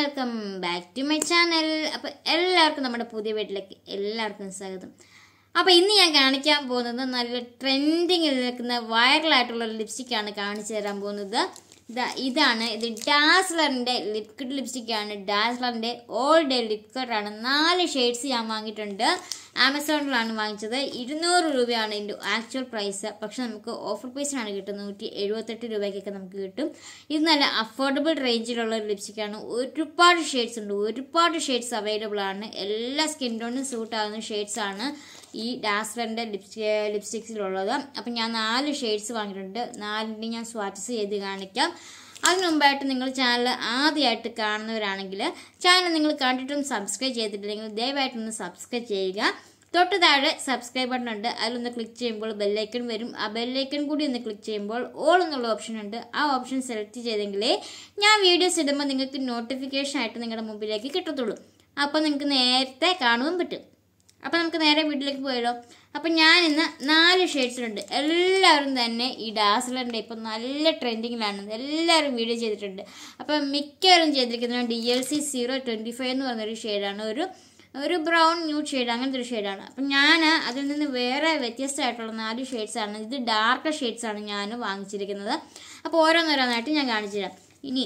Welcome back to my channel. അപ്പോൾ എല്ലാവർക്കും നമ്മുടെ പുതിയ വീട്ടിലേക്ക് എല്ലാവർക്കും സ്വാഗതം. അപ്പോൾ ഇന്ന് ഞാൻ കാണിക്കാൻ പോകുന്നത് നല്ല ട്രെൻഡിങ്ങിൽ നിൽക്കുന്ന വൈറലായിട്ടുള്ള ലിപ്സ്റ്റിക്കാണ് കാണിച്ചു തരാൻ പോകുന്നത്. ഇതാണ് ഇത് ഡാസ്ലറിൻ്റെ ലിക്വിഡ് ലിപ്സ്റ്റിക്കാണ്. ഡാസ്ലറിൻ്റെ ഓൾ ഡേ ലിക്വിഡാണ്. 4 ഷെയ്ഡ്സ് ഞാൻ വാങ്ങിയിട്ടുണ്ട്. ആമസോണിലാണ് വാങ്ങിച്ചത്. 200 രൂപയാണ് ഇതിൻ്റെ ആക്ച്വൽ പ്രൈസ്. പക്ഷെ നമുക്ക് ഓഫർ പ്രൈസിനാണ് കിട്ടുന്നത്. 178 രൂപയ്ക്കൊക്കെ നമുക്ക് കിട്ടും. ഇത് നല്ല അഫോർഡബിൾ റേഞ്ചിലുള്ള ഒരു ലിപ്സ്റ്റിക്കാണ്. ഒരുപാട് ഷെയ്ഡ്സ് ഉണ്ട്. ഒരുപാട് ഷെയ്ഡ്സ് അവൈലബിൾ ആണ്. എല്ലാ സ്കിൻ ടോണിനും സൂട്ട് ആകുന്ന ഷെയ്ഡ്സ് ആണ് ഈ ഡാസ്ലറിൻ്റെ ലിപ്സ്റ്റിക്സിലുള്ളത്. അപ്പം ഞാൻ 4 ഷെയ്ഡ്സ് വാങ്ങിയിട്ടുണ്ട്. 4 ഞാൻ സ്വാച്ചസ് ചെയ്ത് കാണിക്കാം. അതിന് മുമ്പായിട്ട് നിങ്ങൾ ചാനൽ ആദ്യമായിട്ട് കാണുന്നവരാണെങ്കിൽ ചാനൽ നിങ്ങൾ കണ്ടിട്ടൊന്ന് സബ്സ്ക്രൈബ് ചെയ്തിട്ടില്ലെങ്കിൽ ദയവായിട്ടൊന്ന് സബ്സ്ക്രൈബ് ചെയ്യുക. തൊട്ട് താഴെ സബ്സ്ക്രൈബ് ബട്ടൺ ഉണ്ട്. അതിലൊന്ന് ക്ലിക്ക് ചെയ്യുമ്പോൾ ബെല്ലൈക്കൺ വരും. ആ ബെല്ലൈക്കൺ കൂടി ഒന്ന് ക്ലിക്ക് ചെയ്യുമ്പോൾ ഓൾ എന്നുള്ള ഓപ്ഷൻ ഉണ്ട്. ആ ഓപ്ഷൻ സെലക്ട് ചെയ്തെങ്കിലേ ഞാൻ വീഡിയോസ് ഇടുമ്പോൾ നിങ്ങൾക്ക് നോട്ടിഫിക്കേഷൻ ആയിട്ട് നിങ്ങളുടെ മുമ്പിലേക്ക് കിട്ടത്തുള്ളൂ. അപ്പോൾ നിങ്ങൾക്ക് നേരത്തെ കാണുവാൻ പറ്റും. അപ്പോൾ നമുക്ക് നേരെ വീട്ടിലേക്ക് പോയാലോ. അപ്പം ഞാനിന്ന് 4 ഷെയ്ഡ്സിലുണ്ട്. എല്ലാവരും തന്നെ ഈ ഡാസ്ലറിൻ്റെ ഇപ്പം നല്ല ട്രെൻഡിങ്ങിലാണ്. എല്ലാവരും വീഡിയോ ചെയ്തിട്ടുണ്ട്. അപ്പം മിക്കവരും ചെയ്തിരിക്കുന്നത് DLC 025 എന്ന് പറഞ്ഞൊരു ഷെയ്ഡാണ്. ഒരു ബ്രൗൺ ന്യൂഡ് ഷെയ്ഡ്, അങ്ങനത്തെ ഒരു ഷെയ്ഡാണ്. അപ്പം ഞാൻ അതിൽ നിന്ന് വേറെ വ്യത്യസ്തമായിട്ടുള്ള 4 ഷെയ്ഡ്സാണ്. ഇത് ഡാർക്ക് ഷെയ്ഡ്സാണ് ഞാൻ വാങ്ങിച്ചിരിക്കുന്നത്. അപ്പോൾ ഓരോന്നോരോന്നായിട്ട് ഞാൻ കാണിച്ചു തരാം. ഇനി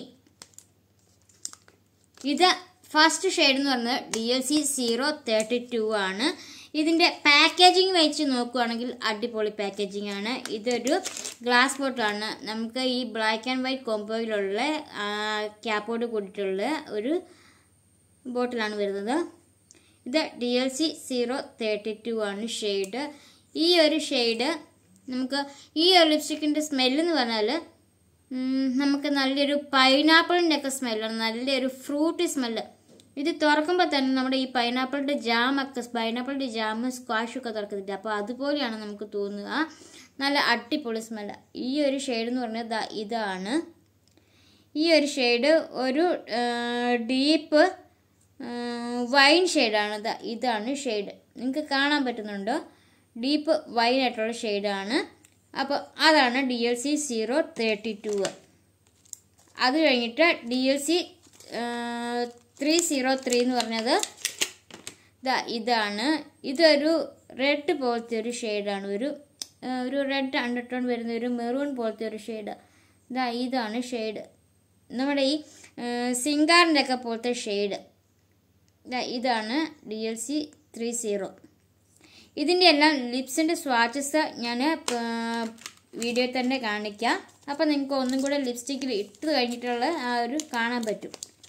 ഇത് ഫസ്റ്റ് ഷെയ്ഡ് എന്ന് പറയുന്നത് DLC 032 ആണ്. ഇതിൻ്റെ പാക്കേജിങ് വെച്ച് നോക്കുകയാണെങ്കിൽ അടിപൊളി പാക്കേജിങ് ആണ്. ഇതൊരു ഗ്ലാസ് ബോട്ടിലാണ്. നമുക്ക് ഈ ബ്ലാക്ക് ആൻഡ് വൈറ്റ് കോമ്പോയിലുള്ള ക്യാപ്പോട് കൂടിയിട്ടുള്ള ഒരു ബോട്ടിലാണ് വരുന്നത്. ഇത് DLC 032 ആണ് ഷെയ്ഡ്. ഈ ഒരു ഷെയ്ഡ് നമുക്ക് ഈ ഒരു ലിപ്സ്റ്റിക്കിൻ്റെ സ്മെല്ലെന്ന് പറഞ്ഞാൽ നമുക്ക് നല്ലൊരു പൈനാപ്പിളിൻ്റെ ഒക്കെ സ്മെല്ലാണ്. നല്ലൊരു ഫ്രൂട്ടി സ്മെല്ല്. ഇത് തുറക്കുമ്പോൾ തന്നെ നമ്മുടെ ഈ പൈനാപ്പിളിൻ്റെ ജാം സ്ക്വാഷൊക്കെ തുറക്കുന്നുണ്ട്. അപ്പോൾ അതുപോലെയാണ് നമുക്ക് തോന്നുക. നല്ല അടിപൊളി സ്മെല്ല്. ഈ ഒരു ഷെയ്ഡ് എന്ന് പറഞ്ഞാൽ ഇതാണ്. ഈ ഒരു ഷെയ്ഡ് ഒരു ഡീപ്പ് വൈൻ ഷെയ്ഡാണ്. ഇതാണ് ഷെയ്ഡ്. നിങ്ങൾക്ക് കാണാൻ പറ്റുന്നുണ്ടോ? ഡീപ്പ് വൈൻ ആയിട്ടുള്ള ഷെയ്ഡാണ്. അപ്പോൾ അതാണ് DLC 032. അത് കഴിഞ്ഞിട്ട് DLC 303 എന്ന് പറഞ്ഞത് ഇതാണ്. ഇതൊരു റെഡ് പോലത്തെ ഒരു ഷെയ്ഡാണ്. ഒരു റെഡ് അണ്ടർടോൺ വരുന്ന ഒരു മെറൂൺ പോലത്തെ ഒരു ഷെയ്ഡ്. ഇതാണ് ഷെയ്ഡ്. നമ്മുടെ ഈ സിംഗാറിൻ്റെ ഒക്കെ പോലത്തെ ഷെയ്ഡ്. ഇതാണ് DLC 30. ഇതിൻ്റെ എല്ലാം ലിപ്സിൻ്റെ സ്വാച്ചസ് ഞാൻ വീഡിയോയിൽ തന്നെ കാണിക്കാം. അപ്പോൾ നിങ്ങൾക്ക് ഒന്നും കൂടെ ലിപ്സ്റ്റിക്കിൽ ഇട്ട് കഴിഞ്ഞിട്ടുള്ള ആ ഒരു കാണാൻ പറ്റും.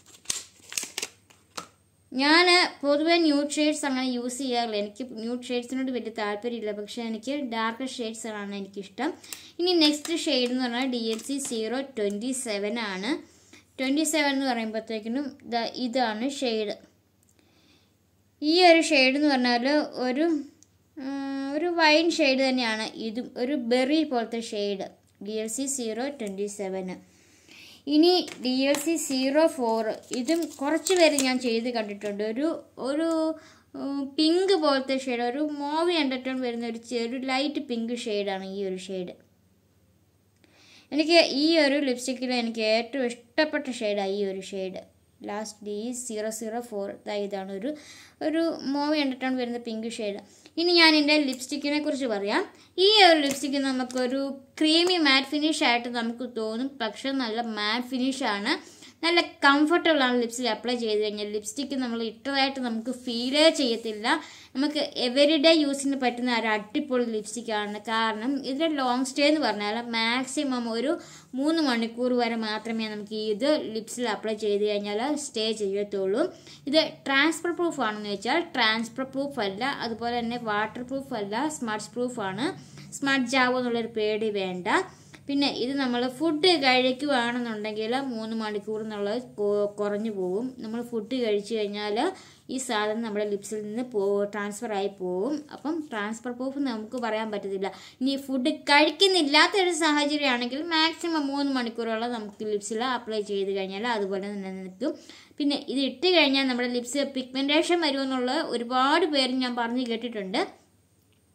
ഞാൻ പൊതുവെ ന്യൂഡ് ഷെയ്ഡ്സ് അങ്ങനെ യൂസ് ചെയ്യാറില്ല. എനിക്ക് ന്യൂഡ് ഷെയ്ഡ്സിനോട് വലിയ താല്പര്യമില്ല. പക്ഷേ എനിക്ക് ഡാർക്ക് ഷെയ്ഡ്സാണ് എനിക്കിഷ്ടം. ഇനി നെക്സ്റ്റ് ഷെയ്ഡ് എന്ന് പറഞ്ഞാൽ DLC 027 ആണ്. 27 എന്ന് പറയുമ്പോഴത്തേക്കിനും ഇതാണ് ഷെയ്ഡ്. ഈ ഒരു ഷെയ്ഡ് എന്ന് പറഞ്ഞാൽ ഒരു വൈൻ ഷെയ്ഡ് തന്നെയാണ്. ഇതും ഒരു ബെറി പോലത്തെ ഷെയ്ഡ്. DLC 027. ഇനി DLC 04. ഇതും കുറച്ച് പേര് ഞാൻ ചെയ്ത് കണ്ടിട്ടുണ്ട്. ഒരു പിങ്ക് പോലത്തെ ഷെയ്ഡ്, ഒരു മോവി അണ്ടർടോൺ വരുന്ന ഒരു ലൈറ്റ് പിങ്ക് ഷെയ്ഡാണ് ഈ ഒരു ഷെയ്ഡ്. എനിക്ക് ഈ ഒരു ലിപ്സ്റ്റിക്കിൽ എനിക്ക് ഏറ്റവും ഇഷ്ടപ്പെട്ട ഷെയ്ഡാണ് ഈ ഒരു ഷെയ്ഡ്. Last D004. ഇതാണ് ഒരു മോവി അണ്ടർടോൺ വരുന്ന പിങ്ക് ഷെയ്ഡ്. ഇനി ഞാൻ എൻ്റെ ലിപ്സ്റ്റിക്കിനെ കുറിച്ച് പറയാം. ഈ ഒരു ലിപ്സ്റ്റിക്ക് നമുക്കൊരു ക്രീമി മാറ്റ് ഫിനിഷ് ആയിട്ട് നമുക്ക് തോന്നും. പക്ഷെ നല്ല മാറ്റ് ഫിനിഷാണ്. നല്ല കംഫർട്ടബിളാണ് ലിപ്സിൽ അപ്ലൈ ചെയ്ത് കഴിഞ്ഞാൽ. ലിപ്സ്റ്റിക്ക് നമ്മൾ ഇട്ടതായിട്ട് നമുക്ക് ഫീലേ ചെയ്യത്തില്ല. നമുക്ക് എവരിഡേ യൂസിന് പറ്റുന്ന ഒരു അടിപൊളി ലിപ്സ്റ്റിക്കാണ്. കാരണം ഇതിൻ്റെ ലോങ് സ്റ്റേ എന്ന് പറഞ്ഞാൽ മാക്സിമം ഒരു 3 മണിക്കൂർ വരെ മാത്രമേ നമുക്ക് ഇത് ലിപ്സിൽ അപ്ലൈ ചെയ്ത് കഴിഞ്ഞാൽ സ്റ്റേ ചെയ്യത്തുള്ളൂ. ഇത് ട്രാൻസ്ഫർ പ്രൂഫ് ആണെന്ന് വെച്ചാൽ ട്രാൻസ്ഫർ പ്രൂഫ് അല്ല. അതുപോലെ തന്നെ വാട്ടർ പ്രൂഫ് അല്ല, സ്മഡ്ജ് പ്രൂഫാണ്. സ്മഡ്ജ് ആവുമോ എന്നുള്ളൊരു പേടി വേണ്ട. പിന്നെ ഇത് നമ്മൾ ഫുഡ് കഴിക്കുകയാണെന്നുണ്ടെങ്കിൽ 3 മണിക്കൂർ എന്നുള്ളത് കുറഞ്ഞു പോകും. നമ്മൾ ഫുഡ് കഴിച്ചു കഴിഞ്ഞാൽ ഈ സാധനം നമ്മുടെ ലിപ്സിൽ നിന്ന് ട്രാൻസ്ഫർ ആയി പോകും. അപ്പം ട്രാൻസ്ഫർ പ്രൂഫ് നമുക്ക് പറയാൻ പറ്റത്തില്ല. ഇനി ഫുഡ് കഴിക്കുന്നില്ലാത്തൊരു സാഹചര്യമാണെങ്കിൽ മാക്സിമം 3 മണിക്കൂറോളം നമുക്ക് ലിപ്സിൽ അപ്ലൈ ചെയ്ത് കഴിഞ്ഞാൽ അതുപോലെ തന്നെ നിൽക്കും. പിന്നെ ഇത് ഇട്ട് കഴിഞ്ഞാൽ നമ്മുടെ ലിപ്സ് പിഗ്മെൻറ്റേഷൻ വരുമെന്നുള്ള ഒരുപാട് പേര് ഞാൻ പറഞ്ഞു കേട്ടിട്ടുണ്ട്.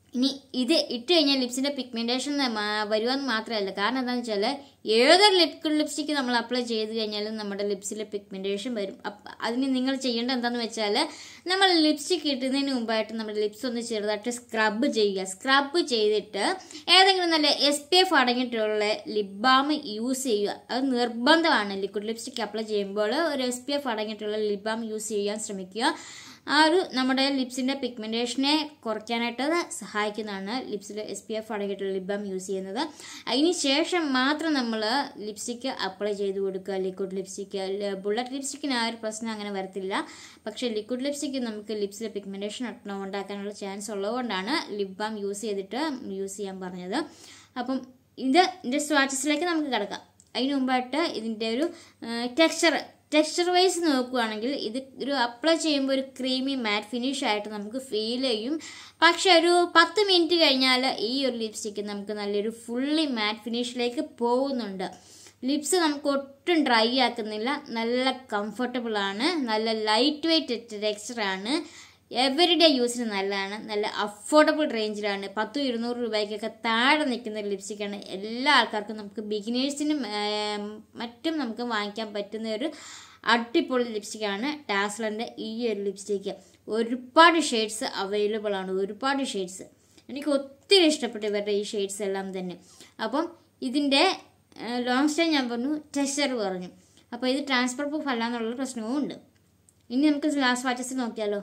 ഇനി ഇത് ഇട്ട് കഴിഞ്ഞാൽ ലിപ്സിൻ്റെ പിഗ്മെൻറ്റേഷൻ വരുവാന്ന് മാത്രമല്ല. കാരണം എന്താണെന്ന് വെച്ചാൽ ഏതൊരു ലിപ്സ്റ്റിക്ക് നമ്മൾ അപ്ലൈ ചെയ്ത് കഴിഞ്ഞാലും നമ്മുടെ ലിപ്സിൽ പിഗ്മെൻറ്റേഷൻ വരും. അതിന് നിങ്ങൾ ചെയ്യേണ്ടത് എന്താണെന്ന് വെച്ചാൽ നമ്മൾ ലിപ്സ്റ്റിക്ക് ഇട്ടുന്നതിന് മുമ്പായിട്ട് നമ്മുടെ ലിപ്സ് ഒന്ന് ചെറുതായിട്ട് സ്ക്രബ് ചെയ്യുക. സ്ക്രബ് ചെയ്തിട്ട് ഏതെങ്കിലും നല്ല SPF അടങ്ങിയിട്ടുള്ള ലിപ് ബാം യൂസ് ചെയ്യുക. അത് നിർബന്ധമാണ്. ലിക്വിഡ് ലിപ്സ്റ്റിക്ക് അപ്ലൈ ചെയ്യുമ്പോൾ ഒരു SPF അടങ്ങിയിട്ടുള്ള ലിപ് ബാം യൂസ് ചെയ്യാൻ ശ്രമിക്കുക. നമ്മുടെ ലിപ്സിൻ്റെ പിഗ്മെൻറ്റേഷനെ കുറയ്ക്കാനായിട്ട് സഹായിക്കുന്നതാണ് ലിപ്സിൽ SPF അടങ്ങിയിട്ടുള്ള ലിപ് ബാം യൂസ് ചെയ്യുന്നത്. അതിന് ശേഷം മാത്രം നമ്മൾ ലിപ്സ്റ്റിക്ക് അപ്ലൈ ചെയ്ത് കൊടുക്കുക. ലിക്വിഡ് ലിപ്സ്റ്റിക്ക്, ബുള്ളറ്റ് ലിപ്സ്റ്റിക്കിന് ആ ഒരു പ്രശ്നം അങ്ങനെ വരത്തില്ല. പക്ഷേ ലിക്വിഡ് ലിപ്സ്റ്റിക്ക് നമുക്ക് ലിപ്സിൽ പിഗ്മെൻറ്റേഷൻ ഉണ്ടാക്കാനുള്ള ചാൻസ് ഉള്ളതുകൊണ്ടാണ് ലിപ് ബാം യൂസ് ചെയ്യാൻ പറഞ്ഞത്. അപ്പം ഇതിൻ്റെ സ്വാച്ചസിലേക്ക് നമുക്ക് കിടക്കാം. അതിന് മുമ്പായിട്ട് ഇതിൻ്റെ ഒരു ടെക്സ്ചർ വൈസ് നോക്കുകയാണെങ്കിൽ ഇത് ഒരു അപ്ലൈ ചെയ്യുമ്പോൾ ഒരു ക്രീമി മാറ്റ് ഫിനിഷ് ആയിട്ട് നമുക്ക് ഫീൽ ചെയ്യും. പക്ഷെ ഒരു 10 മിനിറ്റ് കഴിഞ്ഞാൽ ഈ ഒരു ലിപ്സ്റ്റിക്ക് നമുക്ക് നല്ലൊരു ഫുള്ളി മാറ്റ് ഫിനിഷിലേക്ക് പോകുന്നുണ്ട്. ലിപ്സ് നമുക്ക് ഒട്ടും ഡ്രൈ ആക്കുന്നില്ല. നല്ല കംഫർട്ടബിൾ ആണ്. നല്ല ലൈറ്റ് വെയ്റ്റ് ടെക്സ്ചറാണ്. എവരിഡേ യൂസിന് നല്ലതാണ്. നല്ല അഫോർഡബിൾ റേഞ്ചിലാണ്. 100-200 രൂപയ്ക്കൊക്കെ താഴെ നിൽക്കുന്ന ലിപ്സ്റ്റിക്കാണ്. എല്ലാ ആൾക്കാർക്കും നമുക്ക് ബിഗിനേഴ്സിനും മറ്റും നമുക്ക് വാങ്ങിക്കാൻ പറ്റുന്ന ഒരു അടിപൊളി ലിപ്സ്റ്റിക്കാണ് ഡാസ്ലറിൻ്റെ ഈ ഒരു ലിപ്സ്റ്റിക്ക്. ഒരുപാട് ഷെയ്ഡ്സ് അവൈലബിൾ ആണ്. ഒരുപാട് ഷെയ്ഡ്സ് എനിക്ക് ഒത്തിരി ഇഷ്ടപ്പെട്ടു ഇവരുടെ ഈ ഷെയ്ഡ്സ് എല്ലാം തന്നെ. അപ്പം ഇതിൻ്റെ ലോങ് സ്റ്റേ ഞാൻ പറഞ്ഞു, ടെക്സ്ചർ പറഞ്ഞു. അപ്പോൾ ഇത് ട്രാൻസ്ഫർ പ്രൂഫ് അല്ല എന്നുള്ള പ്രശ്നവും ഉണ്ട്. ഇനി നമുക്ക് ഗ്ലാസ് വാച്ചസ് നോക്കിയാലോ.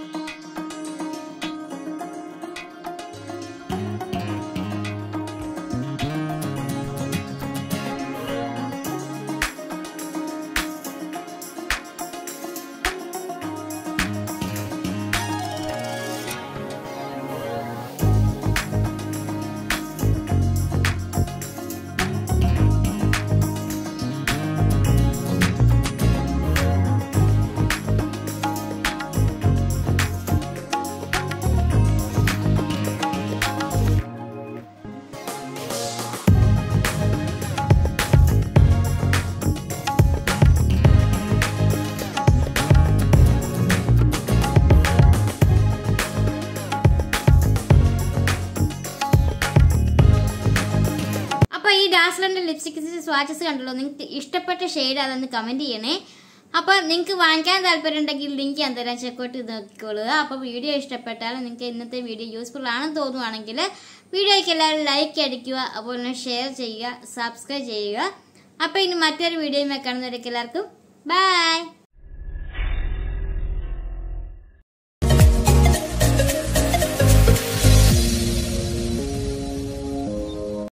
ഈ ഡാസ്ലറിന്റെ ലിപ്സ്റ്റിക് സ്വാച്ചസ് കണ്ടല്ലോ, നിങ്ങൾക്ക് ഇഷ്ടപ്പെട്ട ഷെയ്ഡ് അതൊന്ന് കമന്റ് ചെയ്യണേ. അപ്പോൾ നിങ്ങൾക്ക് വാങ്ങിക്കാൻ താല്പര്യം ഉണ്ടെങ്കിൽ ലിങ്ക് ഞാൻ തരാം, ചെക്കൗട്ട് ചെയ്ത് നോക്കിക്കൊള്ളുക. അപ്പോൾ വീഡിയോ ഇഷ്ടപ്പെട്ടാൽ നിങ്ങൾക്ക് ഇന്നത്തെ വീഡിയോ യൂസ്ഫുൾ ആണെന്ന് തോന്നുവാണെങ്കിൽ വീഡിയോയ്ക്ക് എല്ലാവരും ലൈക്ക് അടിക്കുക, അതുപോലെ തന്നെ ഷെയർ ചെയ്യുക, സബ്സ്ക്രൈബ് ചെയ്യുക. അപ്പോൾ ഇനി മറ്റൊരു വീഡിയോയുമായി കാണുന്നവരേക്ക് എല്ലാവർക്കും ബൈ.